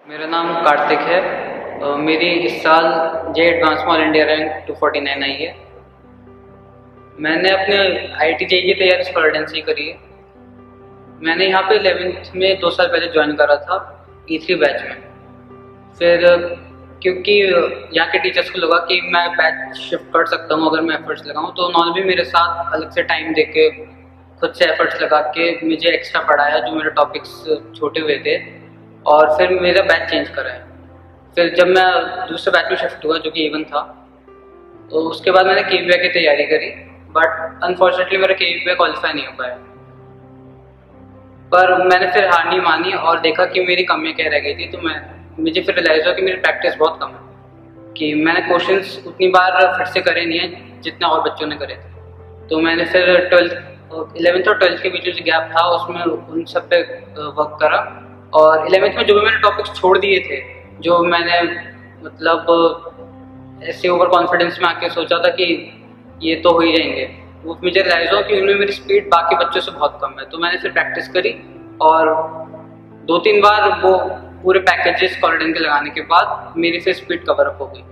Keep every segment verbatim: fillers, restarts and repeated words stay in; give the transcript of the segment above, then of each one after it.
मेरा नाम कार्तिक है। अ, मेरी इस साल J advanced all India rank two forty nine आई है। मैंने अपने आई टी जे की तैयारी स्कॉलरडेन से ही करी है। मैंने यहाँ पे इलेवेंथ में दो साल पहले ज्वाइन करा था ई थ्री बैच में। फिर क्योंकि यहाँ के टीचर्स को लगा कि मैं बैच शिफ्ट कर सकता हूँ अगर मैं एफर्ट्स लगाऊँ, तो उन्होंने भी मेरे साथ अलग से टाइम दे के खुद से एफर्ट्स लगा के मुझे एक्स्ट्रा पढ़ाया जो मेरे टॉपिक्स छोटे हुए थे, और फिर मेरा बैच चेंज करा है। फिर जब मैं दूसरे बैच में शिफ्ट हुआ जो कि इवन था, तो उसके बाद मैंने के वी की तैयारी करी, बट अनफॉर्चुनेटली मेरा के वी क्वालिफाई नहीं हो पाया। पर मैंने फिर हार नहीं मानी और देखा कि मेरी कमियाँ क्या रह गई थी, तो मैं मुझे फिर रियलाइज़ हुआ कि मेरी प्रैक्टिस बहुत कम है, कि मैंने क्वेश्चंस उतनी बार फिर से करे नहीं है जितने और बच्चों ने करे थे। तो मैंने फिर ट्वेल्थ इलेवेंथ और ट्वेल्थ के बीच जो गैप था उसमें उन सब पे वर्क करा, और इलेवेंथ में जो भी मैंने टॉपिक्स छोड़ दिए थे, जो मैंने मतलब ऐसे ओवर कॉन्फिडेंस में आके सोचा था कि ये तो हो ही जाएंगे, वो मुझे रियलाइज हुआ कि उनमें मेरी स्पीड बाकी बच्चों से बहुत कम है। तो मैंने फिर प्रैक्टिस करी और दो तीन बार वो पूरे पैकेजेस स्कॉलरडेन के लगाने के बाद मेरी फिर स्पीड कवर अप हो गई।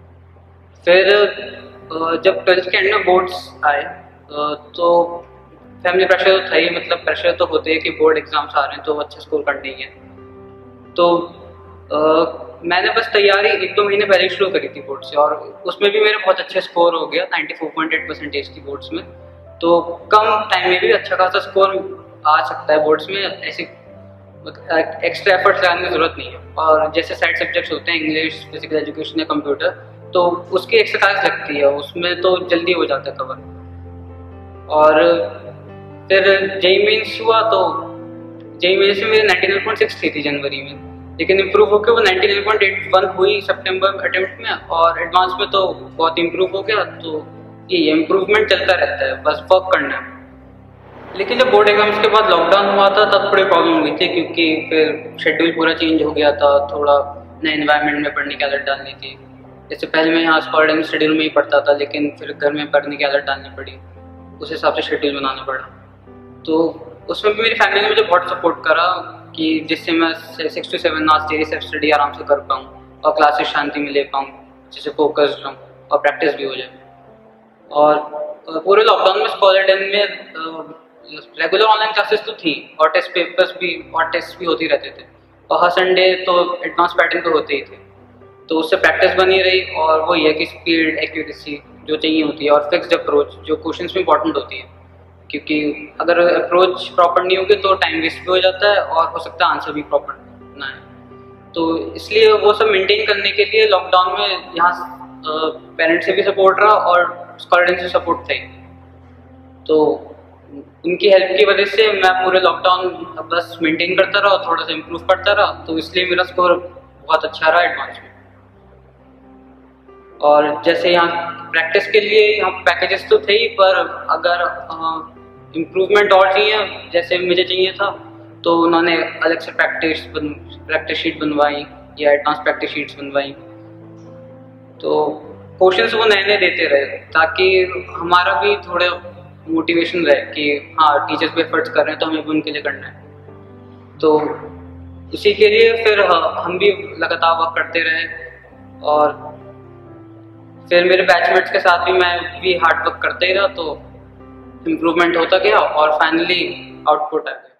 फिर जब ट्वेल्थ के एंड में बोर्ड्स आए तो फैमिली प्रेशर तो था ही, मतलब प्रेशर तो होते हैं कि बोर्ड एग्जाम्स आ रहे हैं तो अच्छा स्कोर करना ही है। तो आ, मैंने बस तैयारी एक दो महीने पहले शुरू करी थी बोर्ड से, और उसमें भी मेरा बहुत अच्छा स्कोर हो गया, ninety four point eight percentage थी बोर्ड्स में। तो कम टाइम में भी अच्छा खासा स्कोर आ सकता है बोर्ड्स में, ऐसे एक्स्ट्रा एफर्ट्स लगाने की जरूरत नहीं है। और जैसे साइड सब्जेक्ट्स होते हैं इंग्लिश, फिजिकल एजुकेशन या कंप्यूटर, तो उसकी एक्स्ट्रा क्लास लगती है, उसमें तो जल्दी हो जाता है कवर। और फिर जेई मेंस हुआ तो जेई मेंस में मेरी नाइन्टी नाइन पॉइंट सिक्स थी, थी जनवरी में, लेकिन इम्प्रूव होकर वो ninety nine point eight one हुई सितंबर अटेम्प्ट में, और एडवांस में तो बहुत इम्प्रूव हो गया। तो ये इम्प्रूवमेंट चलता रहता है, बस वर्क करना है। लेकिन जब बोर्ड एग्जाम्स के बाद लॉकडाउन हुआ था तब थोड़ी प्रॉब्लम हुई थी, क्योंकि फिर शेड्यूल पूरा चेंज हो गया था, थोड़ा नए एनवायरनमेंट में पढ़ने की आदत डालनी थी। जैसे पहले मैं यहाँ स्कॉलरडेन शेड्यूल में ही पढ़ता था, लेकिन फिर घर में पढ़ने की आदत डालनी पड़ी, उस हिसाब से शेड्यूल बनाना पड़ा। तो उसमें भी मेरी फैमिली ने मुझे बहुत सपोर्ट करा कि जिससे मैं six to seven hours daily self study आराम से कर पाऊँ और क्लास से शांति में ले पाऊँ, जिससे फोकस्ड रहूँ और प्रैक्टिस भी हो जाए। और पूरे लॉकडाउन में स्कॉलरडेन में रेगुलर ऑनलाइन क्लासेस तो थी, और टेस्ट पेपर्स भी और टेस्ट भी होते रहते थे, और हर संडे तो एडवांस पैटर्न तो होते ही थे। तो उससे प्रैक्टिस बनी रही, और वो ये कि स्पीड, एक्यूरेसी जो चाहिए होती है, और फिक्स्ड अप्रोच जो क्वेश्चंस में इंपॉर्टेंट होती है, क्योंकि अगर अप्रोच प्रॉपर नहीं होगी तो टाइम वेस्ट भी हो जाता है और हो सकता है आंसर भी प्रॉपर ना है। तो इसलिए वो सब मेंटेन करने के लिए लॉकडाउन में यहाँ पेरेंट्स से भी सपोर्ट रहा और स्कॉलरडेन से सपोर्ट था ही। तो उनकी हेल्प की वजह से मैं पूरे लॉकडाउन बस मेंटेन करता रहा और थोड़ा सा इम्प्रूव करता रहा, तो इसलिए मेरा स्कोर बहुत अच्छा रहा एडवांस में। और जैसे यहाँ प्रैक्टिस के लिए यहाँ पैकेजेस तो थे ही, पर अगर इम्प्रूवमेंट और चाहिए जैसे मुझे चाहिए था, तो उन्होंने अलग से प्रैक्टिस बन प्रैक्टिस शीट बनवाई या एडवांस प्रैक्टिस शीट्स बनवाई। तो क्वेश्चंस वो नए नए देते रहे ताकि हमारा भी थोड़ा मोटिवेशन रहे कि हाँ टीचर्स भी एफर्ट्स कर रहे हैं तो हमें भी उनके लिए करना है। तो उसी के लिए फिर हम भी लगातार वर्क करते रहे, और फिर मेरे बैचमेट्स के साथ भी मैं भी हार्ड वर्क करते ही रहा, तो इम्प्रूवमेंट होता गया और फाइनली आउटपुट आ गया।